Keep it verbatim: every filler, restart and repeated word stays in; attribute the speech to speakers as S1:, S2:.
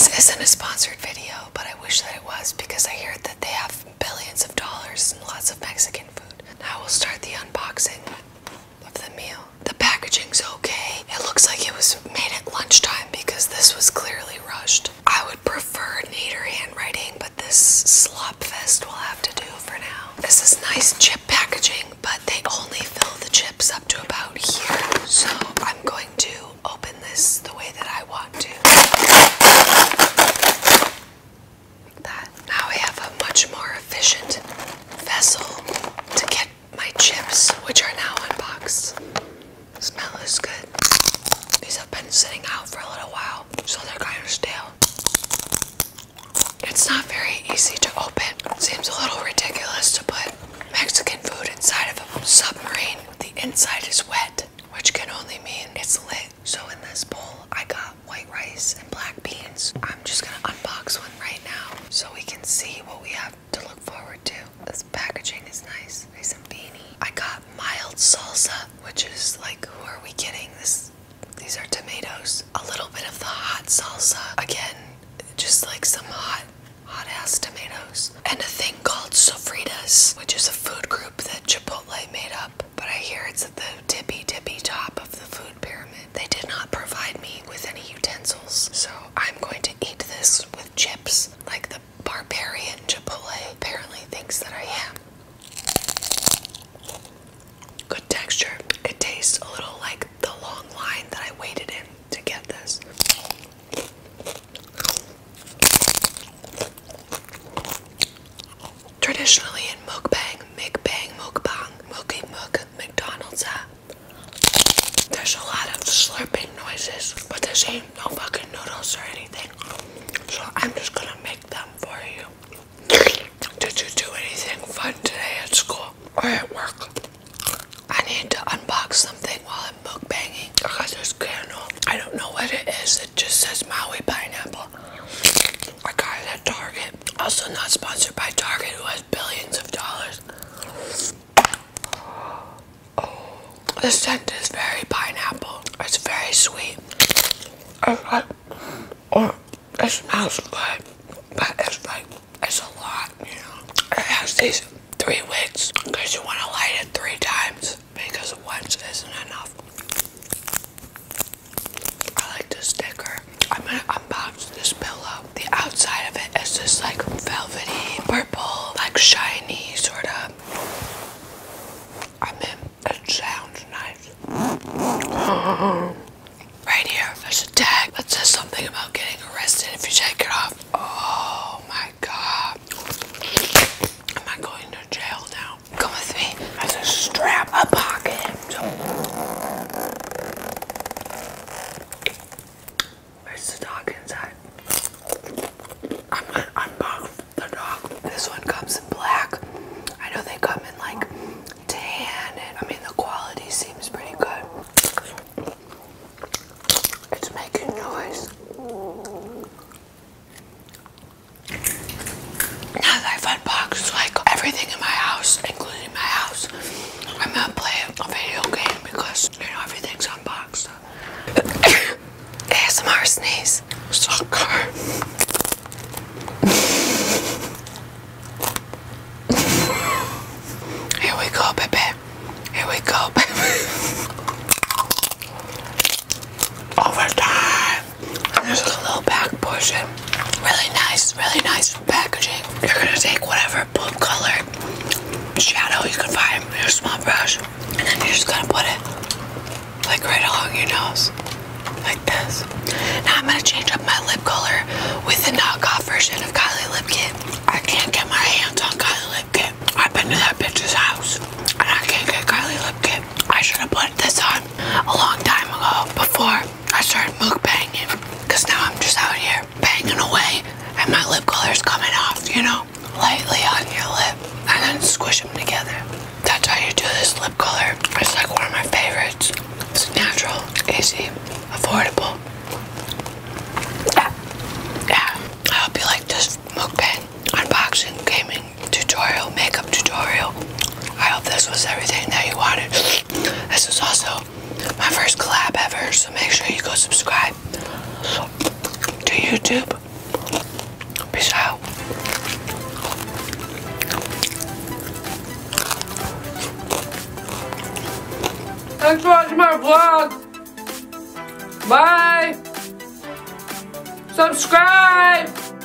S1: This isn't a sponsored video, but I wish that it was because I hear that they have billions of dollars and lots of Mexican food. Now we'll start the unboxing of the meal. The packaging's okay. It looks like it was made at lunchtime because this was clearly rushed. I would prefer neater handwriting, but this slop fest will have to do for now. This is nice chip packaging, but they only fill the chips up to about here. So I'm going to open this the way that I want to. Like that. Now I have a much more efficient vessel to get my chips, which are now unboxed. The smell is good. These have been sitting out for a little while, so they're kind of stale. It's not very easy to open. It seems a little ridiculous to put Mexican food inside of a submarine. The inside is wet, which can only mean it's lit. So in this bowl, I got white rice and black beans. I'm just gonna unbox one right now so we can see what we have to look forward to. This packaging is nice, nice and beany. I got mild salsa, which is like, who are we kidding? This, these are tomatoes. A little bit of the hot salsa. Again, just like some hot, hot ass tomatoes. And a thing called sofritas, which is a food group that Chipotle made up. But I hear it's at the tippy tippy top of the food pyramid. They did not provide me with any utensils, so I'm going to eat this with chips, like the barbarian Chipotle apparently thinks that I am. Good texture. It tastes a little like the long line that I waited in to get this. Traditionally in Mukbang, Mukbang, Mukbang, Mookie Mook, McDonald's app, there's a lot of slurping noises, but this ain't no fucking noodles or anything. So I'm just gonna make them for you. Did you do anything fun today at school or at work? I need to unbox something while I'm mukbanging because there's candle. I don't know what it is. It just says Maui pineapple. I got it at Target. Also not sponsored by Target, who has billions of dollars. Oh, the scent is very pineapple. It's very sweet. Oh, oh, it smells good, but it's like, it's a lot, you know. It has these three wicks because you want to light it three times because once isn't enough. I like the sticker. I'm gonna unbox this pillow. The outside of it is this like velvety purple, like shiny sort of. I mean, it sounds nice. Right here, there's a tag that says something about getting arrested if you take it off. Oh my god. Am I going to jail now? Come with me. There's a strap, a pocket. Where's the dog inside? I'm gonna unbox the dog. This one comes in black. I know they come in like tan, and I mean the quality seems pretty good. It's making noise. Now that I've unboxed like everything in my house, including my house, I'm gonna play a video game because you know everything's unboxed. A S M R sneeze. So good. Here we go, baby. Here we go, baby. Overtime. And there's like a little back portion. Really nice, really nice packaging. You're gonna take whatever blue colored shadow you can find with your small brush, and then you're just gonna put it like right along your nose. Like this. Now I'm gonna change up my lip color with the knockoff version of Kylie Lip Kit. I can't get my hands on Kylie Lip Kit. I've been to that bitch's house and I can't get Kylie Lip Kit. I should have put this on a long time ago before I started mukbanging, because now I'm just out here banging away and my lip color's coming off, you know, lightly on your lip and then squish them together. That's how you do this lip color. It's like one of my favorites. It's natural, easy, affordable. Yeah, yeah. I hope you like this mukbang, unboxing, gaming tutorial, makeup tutorial. I hope this was everything that you wanted. This is also my first collab ever, so make sure you go subscribe to YouTube. Thanks for watching my vlog. Bye. Subscribe.